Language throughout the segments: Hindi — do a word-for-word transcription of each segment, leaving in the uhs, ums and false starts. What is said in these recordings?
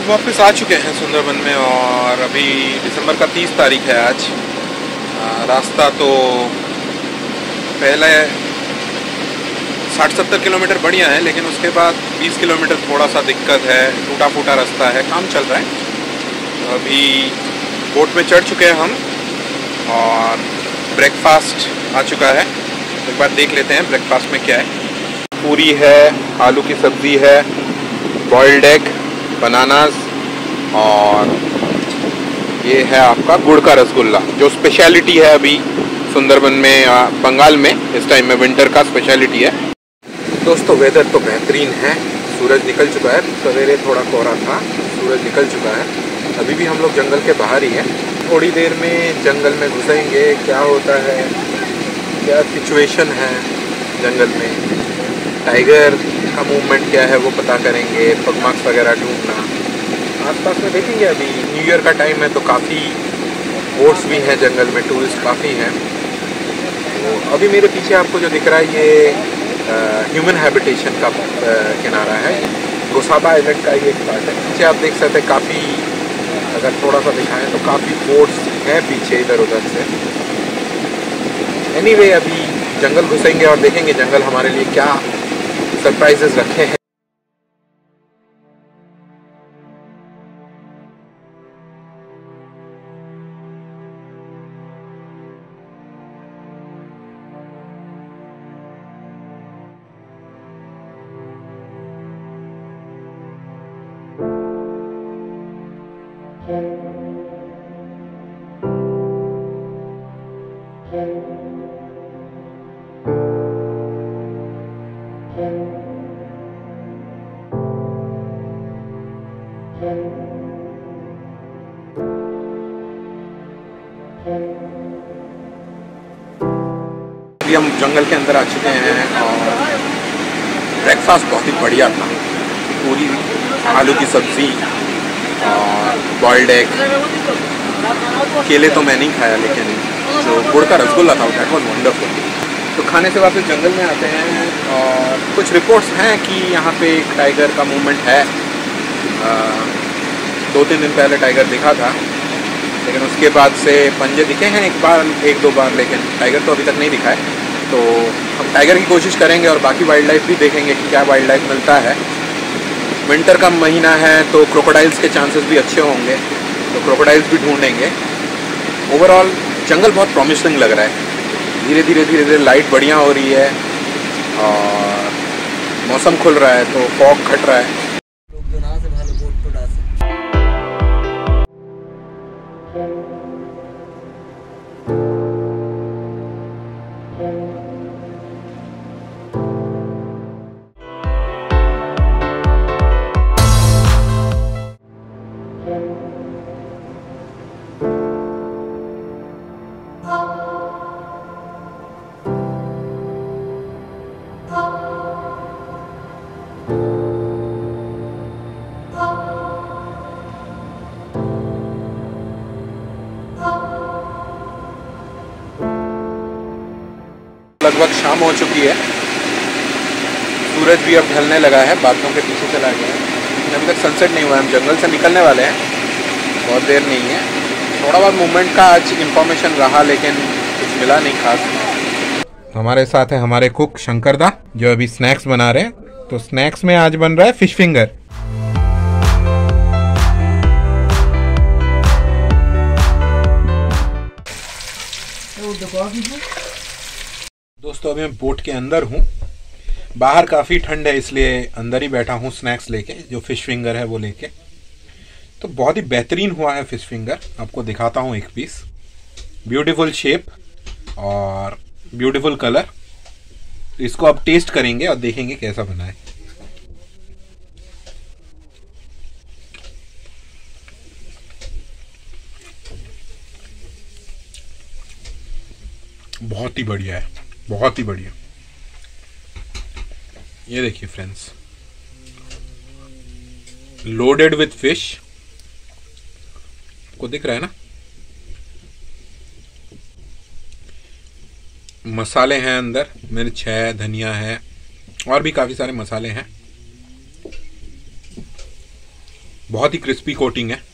अब वापस आ चुके हैं सुंदरबन में और अभी दिसंबर का तीस तारीख है आज। आ, रास्ता तो पहले साठ सत्तर किलोमीटर बढ़िया है, लेकिन उसके बाद बीस किलोमीटर थोड़ा सा दिक्कत है, टूटा फूटा रास्ता है, काम चल रहा है। तो अभी बोट में चढ़ चुके हैं हम और ब्रेकफास्ट आ चुका है। एक बार देख लेते हैं ब्रेकफास्ट में क्या है। पूरी है, आलू की सब्ज़ी है, बॉइल्ड एग, बनानास और ये है आपका गुड़ का रसगुल्ला, जो स्पेशलिटी है अभी सुंदरबन में, बंगाल में इस टाइम में विंटर का स्पेशलिटी है। दोस्तों वेदर तो बेहतरीन है, सूरज निकल चुका है, सवेरे थोड़ा कोहरा था, सूरज निकल चुका है। अभी भी हम लोग जंगल के बाहर ही हैं। थोड़ी देर में जंगल में घुसेंगे, क्या होता है, क्या सिचुएशन है जंगल में, टाइगर का मूवमेंट क्या है वो पता करेंगे, पगमार्क्स वगैरह ढूंढना। आसपास में देखेंगे, अभी न्यू ईयर का टाइम है तो काफ़ी बोट्स भी हैं जंगल में, टूरिस्ट काफ़ी हैं। तो अभी मेरे पीछे आपको जो दिख रहा है ये ह्यूमन हैबिटेशन का किनारा है, गोसाबा आइलैंड का ये एक पार्ट है। पीछे आप देख सकते हैं काफ़ी, अगर थोड़ा सा दिखाएं तो काफ़ी बोट्स हैं पीछे इधर उधर से। एनीवे anyway, अभी जंगल घुसेंगे और देखेंगे जंगल हमारे लिए क्या सरप्राइजेस रखे हैं। अभी हम जंगल के अंदर आ चुके हैं और ब्रेकफास्ट बहुत ही बढ़िया था। पूरी, आलू की सब्ज़ी और बॉइल्ड एग। केले तो मैं नहीं खाया, लेकिन जो गुड़ का रसगुल्ला था दैट वाज वंडरफुल। तो खाने से वापस जंगल में आते हैं और कुछ रिपोर्ट्स हैं कि यहाँ पे एक टाइगर का मूवमेंट है। आ, दो तीन दिन पहले टाइगर दिखा था, लेकिन उसके बाद से पंजे दिखे हैं एक बार, एक दो बार, लेकिन टाइगर तो अभी तक नहीं दिखा है। तो हम टाइगर की कोशिश करेंगे और बाकी वाइल्ड लाइफ भी देखेंगे कि क्या वाइल्ड लाइफ मिलता है। विंटर का महीना है तो क्रोकोडाइल्स के चांसेस भी अच्छे होंगे, तो क्रोकोडाइल्स भी ढूंढेंगे। ओवरऑल जंगल बहुत प्रॉमिसिंग लग रहा है। धीरे धीरे धीरे धीरे लाइट बढ़िया हो रही है और मौसम खुल रहा है तो फॉग घट रहा है। लगभग शाम हो चुकी है, सूरज भी अब ढलने लगा है, बादलों के पीछे चला गया है। अभी तक सनसेट नहीं हुआ है, हम जंगल से निकलने वाले हैं, बहुत देर नहीं है। थोड़ा बहुत मूवमेंट का आज इंफॉर्मेशन रहा, लेकिन कुछ मिला नहीं खास। हमारे साथ है हमारे कुक शंकर दा, जो अभी स्नैक्स बना रहे हैं। तो स्नैक्स में आज बन रहा है फिश फिंगर। दोस्तों अभी मैं बोट के अंदर हूँ, बाहर काफ़ी ठंड है इसलिए अंदर ही बैठा हूँ स्नैक्स लेके, जो फिश फिंगर है वो लेके। तो बहुत ही बेहतरीन हुआ है फिश फिंगर, आपको दिखाता हूँ एक पीस। ब्यूटीफुल शेप और ब्यूटीफुल कलर। इसको अब टेस्ट करेंगे और देखेंगे कैसा बना है। बहुत ही बढ़िया है, बहुत ही बढ़िया। ये देखिए फ्रेंड्स, लोडेड विथ फिश, को दिख रहा है ना। मसाले हैं अंदर, मिर्च है, धनिया है और भी काफी सारे मसाले हैं। बहुत ही क्रिस्पी कोटिंग है,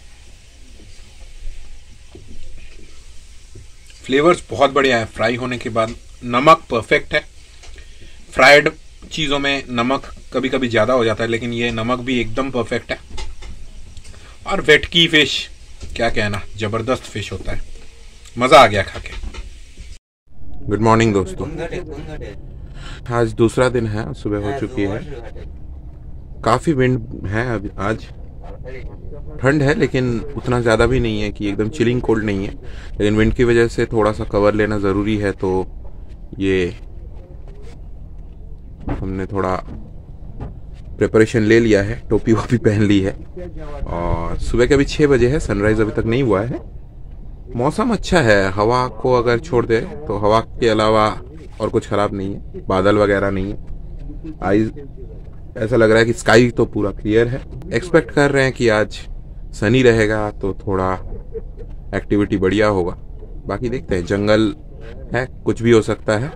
फ्लेवर्स बहुत बढ़िया है फ्राई होने के बाद। नमक परफेक्ट है, फ्राइड चीज़ों में नमक कभी कभी ज़्यादा हो जाता है, लेकिन ये नमक भी एकदम परफेक्ट है। और वेटकी फिश, क्या कहना, ज़बरदस्त फिश होता है, मज़ा आ गया खा के। गुड मॉर्निंग दोस्तों, आज दूसरा दिन है, सुबह हो चुकी है, काफ़ी विंड है अभी। आज ठंड है लेकिन उतना ज़्यादा भी नहीं है कि एकदम चिलिंग कोल्ड नहीं है, लेकिन विंड की वजह से थोड़ा सा कवर लेना ज़रूरी है। तो ये हमने थोड़ा प्रिपरेशन ले लिया है, टोपी वोपी पहन ली है। और सुबह के अभी छः बजे है, सनराइज़ अभी तक नहीं हुआ है। मौसम अच्छा है, हवा को अगर छोड़ दे तो हवा के अलावा और कुछ ख़राब नहीं है, बादल वगैरह नहीं है। आई ऐसा लग रहा है कि स्काई तो पूरा क्लियर है। एक्सपेक्ट कर रहे हैं कि आज सनी रहेगा तो थोड़ा एक्टिविटी बढ़िया होगा। बाकी देखते हैं, जंगल है, कुछ भी हो सकता है।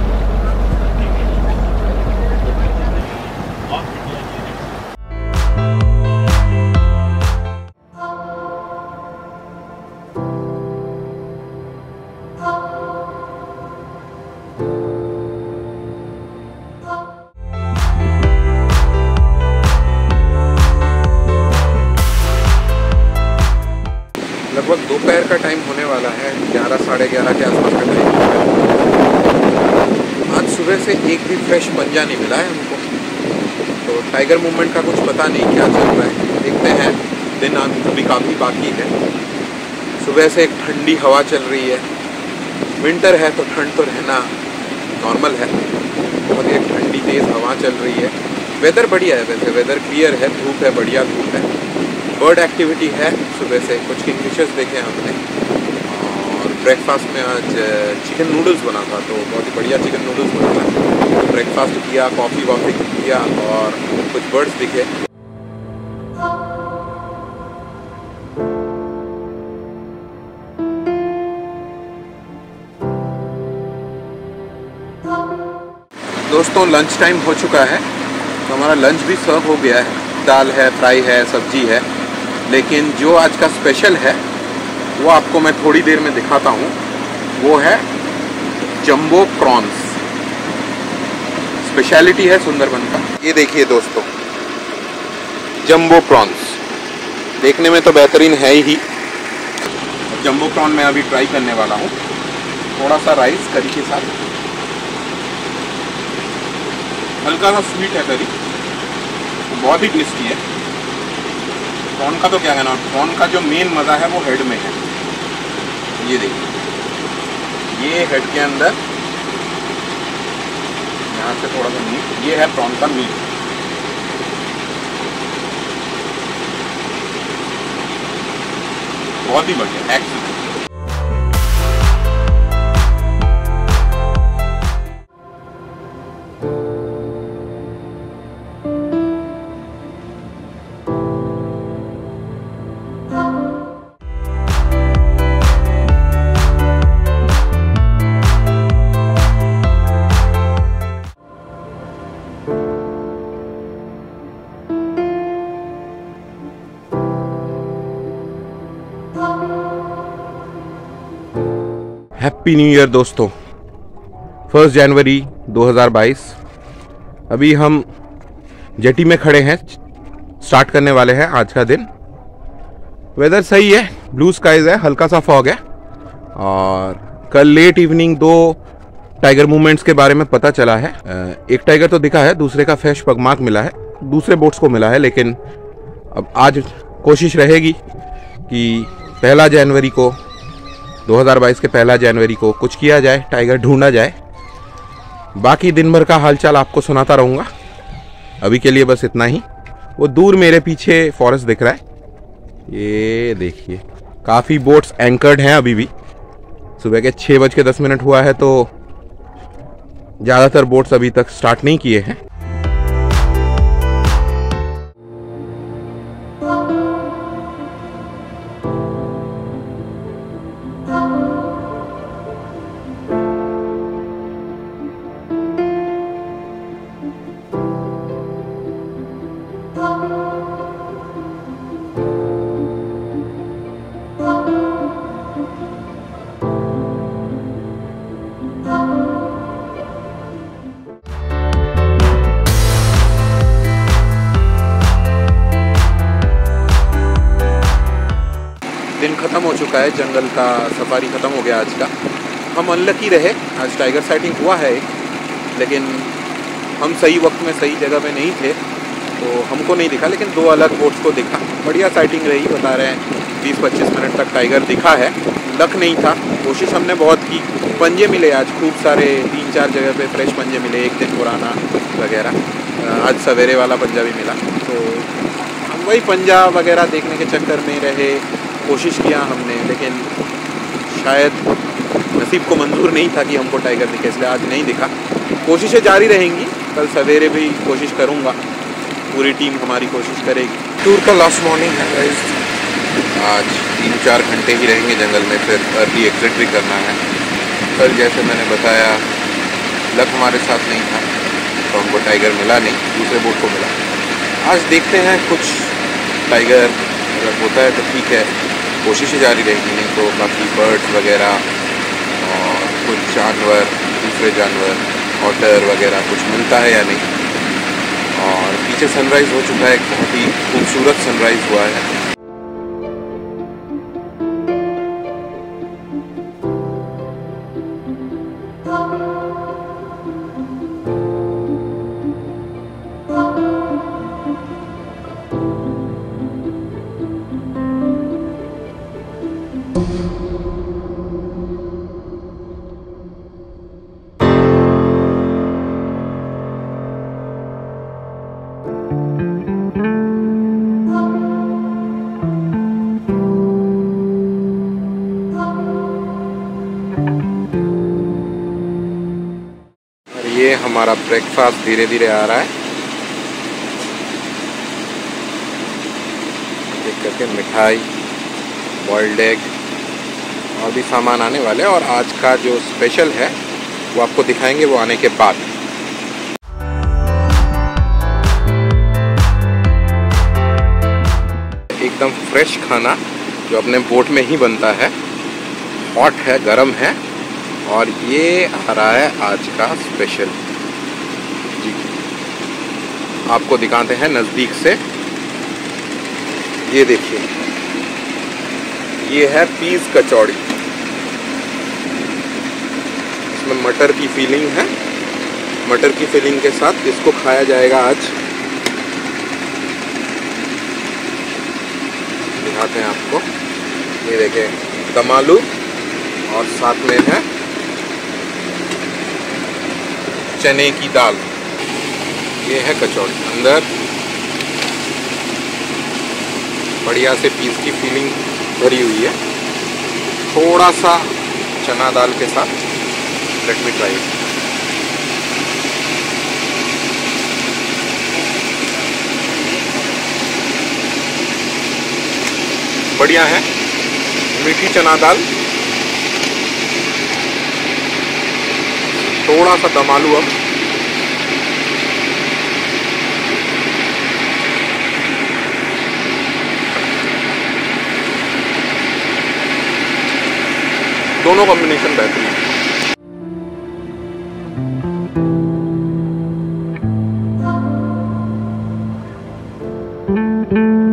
लगभग दोपहर का टाइम होने वाला है, ग्यारह साढ़े ग्यारह के आसपास का टाइम है। आज सुबह से एक भी फ्रेश पंजा नहीं मिला है हमको, तो टाइगर मूवमेंट का कुछ पता नहीं क्या चल रहा है। देखते हैं, दिन अभी काफ़ी बाकी है। सुबह से एक ठंडी हवा चल रही है, विंटर है तो ठंड तो रहना नॉर्मल है। बहुत ही ठंडी तेज़ हवा चल रही है। वेदर बढ़िया है, वैसे वेदर क्लियर है, धूप है, बढ़िया धूप है। बर्ड एक्टिविटी है सुबह से, कुछ किंगफिशर्स देखे हमने। और ब्रेकफास्ट में आज चिकन नूडल्स बना था, तो बहुत ही बढ़िया चिकन नूडल्स बना था। तो ब्रेकफास्ट किया, कॉफ़ी वॉफ़ी किया और कुछ बर्ड्स दिखे। दोस्तों लंच टाइम हो चुका है, तो हमारा लंच भी सर्व हो गया है। दाल है, फ्राई है, सब्जी है, लेकिन जो आज का स्पेशल है वो आपको मैं थोड़ी देर में दिखाता हूँ। वो है जंबो प्रॉन्स, स्पेशलिटी है सुंदरबन का। ये देखिए दोस्तों, जंबो प्रॉन्स देखने में तो बेहतरीन है ही। जंबो प्रॉन मैं अभी ट्राई करने वाला हूँ। थोड़ा सा राइस करी के साथ, हल्का सा स्वीट है करी, तो बहुत ही टेस्टी है। प्रॉन का तो क्या कहना, प्रॉन का जो मेन मज़ा है वो हेड में है। ये देखिए, ये हेड के अंदर यहाँ से थोड़ा सा मीट, ये है प्रॉन का मीट। बहुत ही बढ़िया, एक्सीलेंट। हैप्पी न्यू ईयर दोस्तों, फर्स्ट जनवरी दो हज़ार बाईस। अभी हम जेटी में खड़े हैं, स्टार्ट करने वाले हैं आज का दिन। वेदर सही है, ब्लू स्काइज है, हल्का सा फॉग है। और कल लेट इवनिंग दो टाइगर मूवमेंट्स के बारे में पता चला है। एक टाइगर तो दिखा है, दूसरे का फ्रेश पगमार्क मिला है, दूसरे बोट्स को मिला है। लेकिन अब आज कोशिश रहेगी कि पहला जनवरी को, दो हज़ार बाईस के पहला जनवरी को कुछ किया जाए, टाइगर ढूंढा जाए। बाकी दिन भर का हालचाल आपको सुनाता रहूँगा। अभी के लिए बस इतना ही। वो दूर मेरे पीछे फॉरेस्ट दिख रहा है, ये देखिए, काफ़ी बोट्स एंकर्ड हैं अभी भी। सुबह के छः बज के दस मिनट हुआ है, तो ज़्यादातर बोट्स अभी तक स्टार्ट नहीं किए हैं। चुका है, जंगल का सफारी ख़त्म हो गया आज का। हम अनलकी रहे, आज टाइगर साइटिंग हुआ है एक, लेकिन हम सही वक्त में सही जगह पे नहीं थे तो हमको नहीं दिखा, लेकिन दो अलग बोट्स को दिखा। बढ़िया साइटिंग रही, बता रहे हैं बीस पच्चीस मिनट तक टाइगर दिखा है। लक नहीं था, कोशिश हमने बहुत की। पंजे मिले आज खूब सारे, तीन चार जगह पे फ्रेश पंजे मिले, एक दिन पुराना वगैरह। आज सवेरे वाला पंजा भी मिला, तो हम वही पंजा वगैरह देखने के चक्कर में रहे। कोशिश किया हमने, लेकिन शायद नसीब को मंजूर नहीं था कि हमको टाइगर दिखे, इसलिए आज नहीं दिखा। कोशिशें जारी रहेंगी, कल सवेरे भी कोशिश करूँगा, पूरी टीम हमारी कोशिश करेगी। टूर का लास्ट मॉर्निंग है गाइस, आज तीन चार घंटे ही रहेंगे जंगल में, फिर अर्ली एग्जिट भी करना है। कल जैसे मैंने बताया लक हमारे साथ नहीं था तो हमको टाइगर मिला नहीं, दूसरे बोट को मिला। आज देखते हैं कुछ टाइगर अगर होता है तो ठीक है, कोशिशें जारी रहेगी, नहीं तो बाकी बर्ड्स वगैरह और कुछ जानवर, दूसरे जानवर, ऑटर वगैरह कुछ मिलता है या नहीं। और पीछे सनराइज़ हो चुका है, एक बहुत ही खूबसूरत सनराइज़ हुआ है। ये हमारा ब्रेकफास्ट धीरे धीरे आ रहा है, एक करके मिठाई, बॉइल्ड एग और भी सामान आने वाले हैं। और आज का जो स्पेशल है वो आपको दिखाएंगे वो आने के बाद। एकदम फ्रेश खाना जो अपने बोट में ही बनता है, हॉट है, गरम है। और ये आ रहा है आज का स्पेशल जी, आपको दिखाते हैं नज़दीक से। ये देखिए, ये है पीस कचौड़ी, इसमें मटर की फीलिंग है। मटर की फीलिंग के साथ इसको खाया जाएगा आज। दिखाते हैं आपको, ये देखें, दम आलू और साथ में है चने की दाल। ये है कचौड़ी, अंदर बढ़िया से पीस की फीलिंग भरी हुई है, थोड़ा सा चना दाल के साथ। Let me try. बढ़िया है, मीठी चना दाल, थोड़ा सा दम आलू। अब दोनों कॉम्बिनेशन बेहतरीन है। Thank you.